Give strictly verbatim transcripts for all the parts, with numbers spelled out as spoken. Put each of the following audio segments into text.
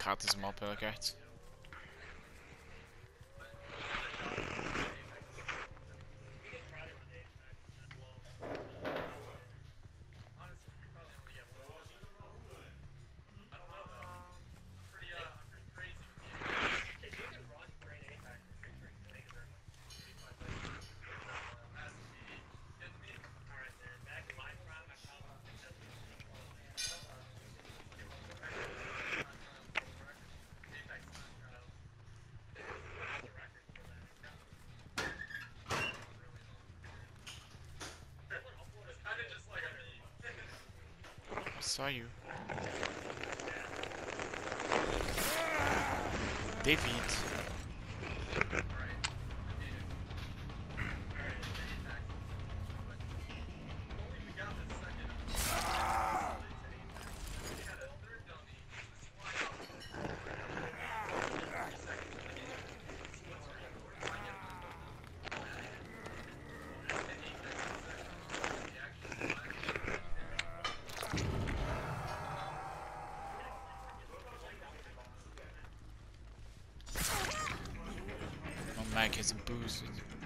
kaarten ze hem op, heel echt. I saw you. David. Mike has a boost.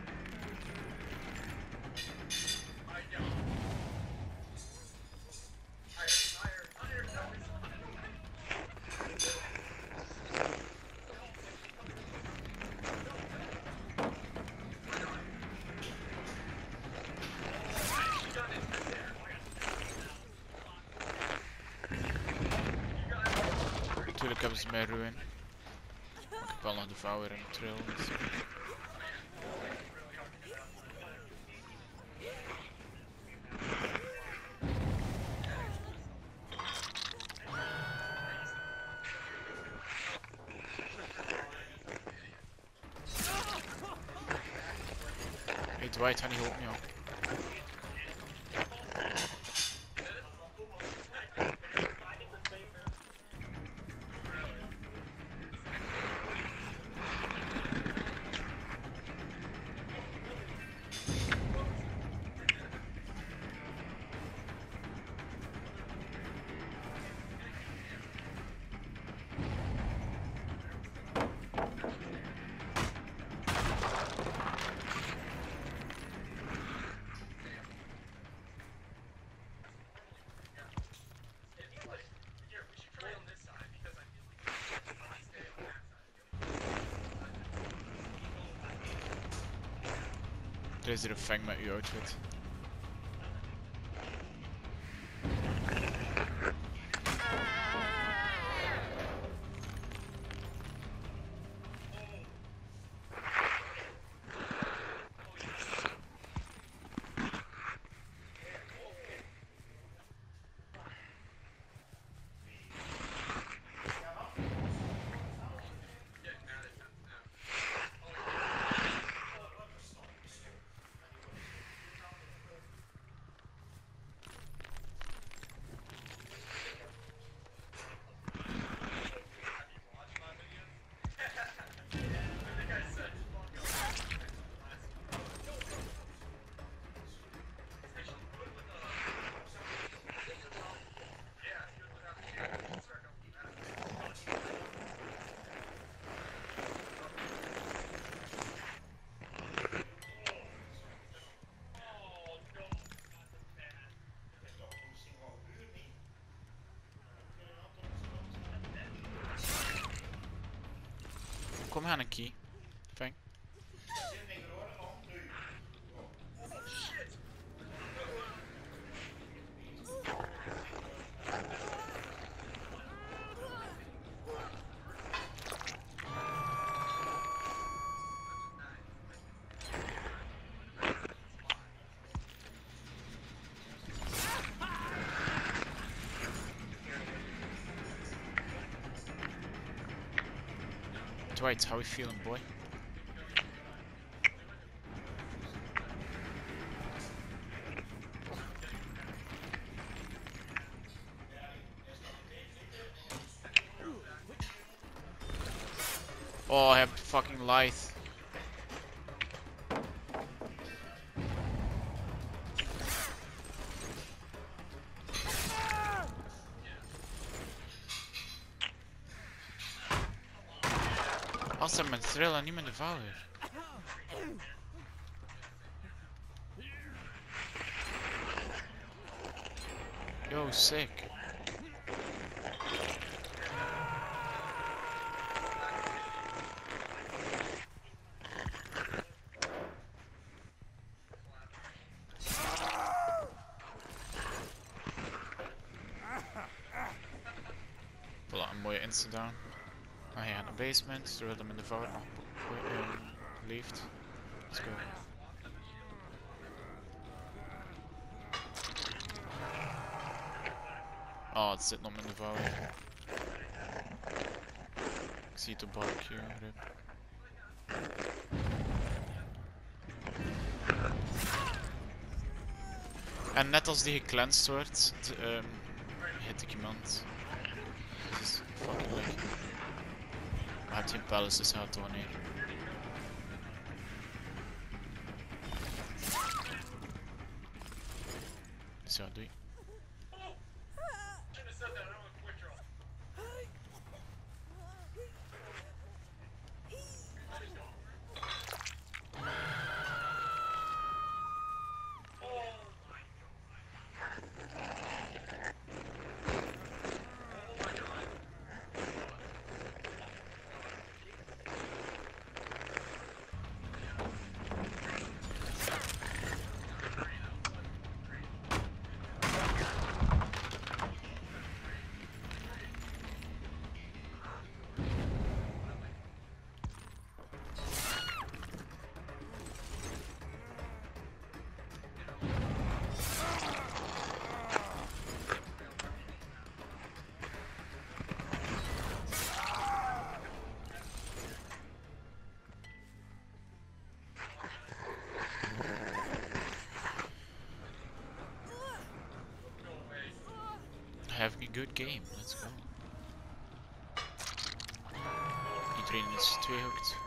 Natuurlijk hebben ze mij ruin. Ik heb wel nog de vouwer en de trail. Dus. Hey Dwight, honey, help me out. Er is er een fang met uw outfit. Kom aan een key. Fang. Dwight, how are you feeling, boy? Oh, I have fucking light. Altijd met thrill en niet met de vouwer. Yo, sick. Voilà, een mooie insta-down. Ah ja, een basement, terwijl hem in de vouwer nog uh, leeft. Let's go. Oh, het zit nog in de vouwer. Ik zie het op barbecue. Rip. En net als die gecleansed wordt, um, hit ik iemand. Dit is fucking leuk. Maar het geen palace, dus gaat toch niet. Dus ja, doei. Having a good game, let's go. Iedereen is twee hooked.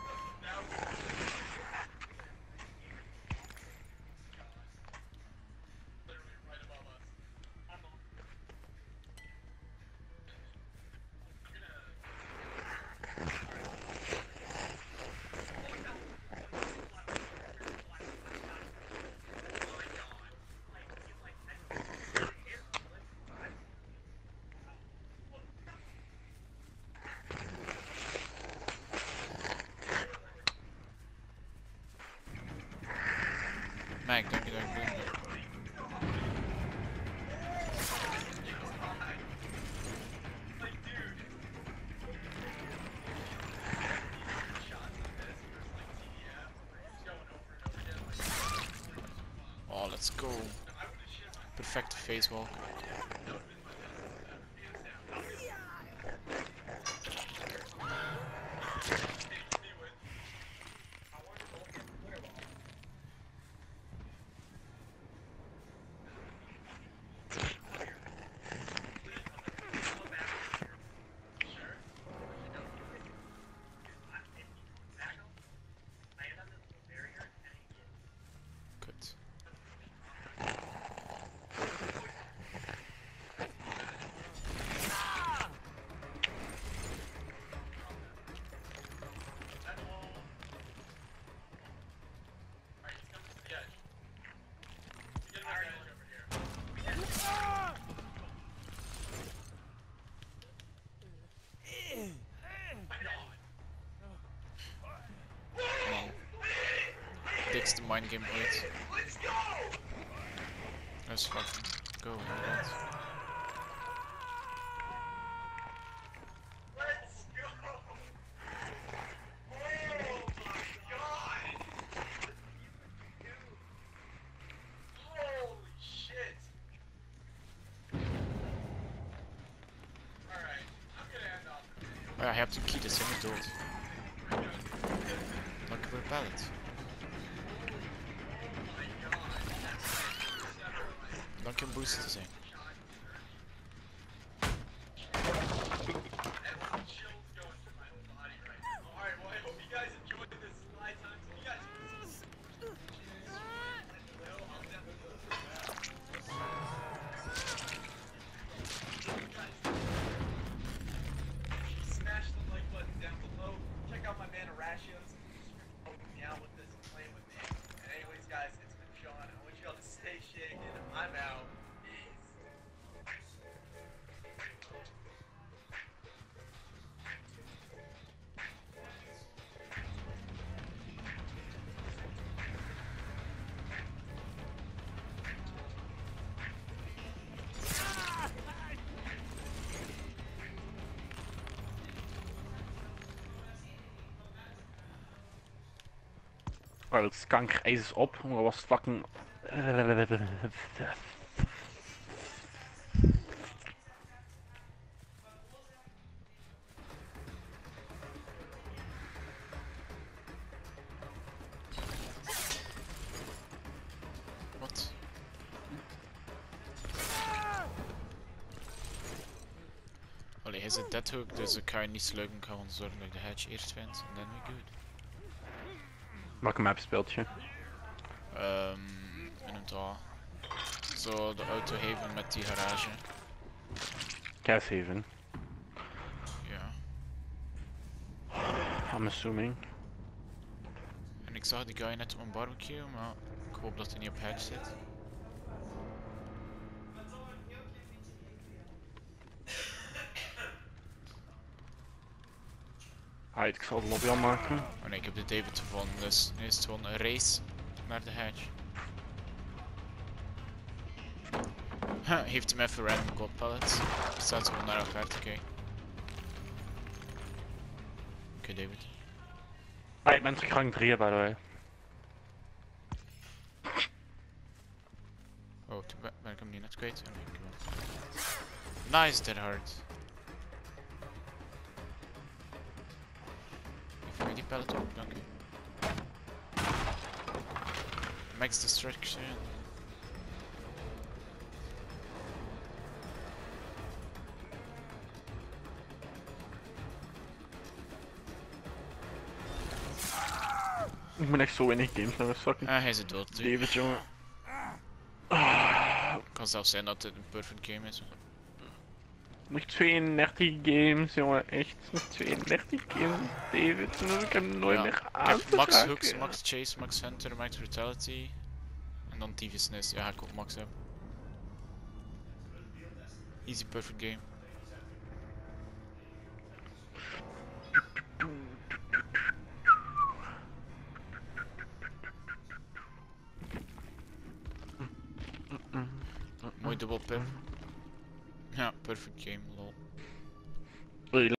Mac, dank je, dank je. Oh, let's go. Perfecte facewalk. Dikste mindgame ooit. Let's fucking go, inderdaad. Oh ja, je hebt een key, dat is helemaal dood. Dank je voor de pallet. Dank je om booster te zijn. Smash the like button down below. Check out my man Oh, het kankerijs is op. Maar was fucking... Wat? Allee, hij zit dead hook, dus ik ga je niet sluiten. Ik ga gewoon zorgen dat ik de hatch eerst vind. En then we good. Welke map speelt je? Ehm, in het al. Zo, de auto haven met die garage. Cashaven. Ja. I'm assuming. En ik zag die guy net op een barbecue, maar ik hoop dat hij niet op hatch zit. Alright, ik zal de lobby al maken. Oh nee, ik heb de David gevonden, dus nu is het gewoon een race naar de hatch. Huh, heeft hem even random gold pallets. Staat gewoon naar elkaar te kijken. Oké, okay, David. Ah, ik ben terug gang drie, by the way. Oh, toen ben, ben ik hem niet net kwijt. Oh, nee, ik wel. Nice, dead hard. Geef mij die pallet op, dank u. Max destruction. Ik ben echt zo weinig games naar mijn fucking Ah, hij is dood. Dude. David, jongen. Het kan zelfs zijn dat het een perfect game is. Nog tweeëndertig games, jongen. Echt. Nog tweeëndertig games, David. En dan ik hem nooit Ja. meer Ik aan heb te Max raken. Hooks, Max Chase, Max Hunter, Max Brutality. En dan Thievisness. Ja, ik ook Max hebben. Easy perfect game. Mooi dubbel pip. Ja, perfect game, lol.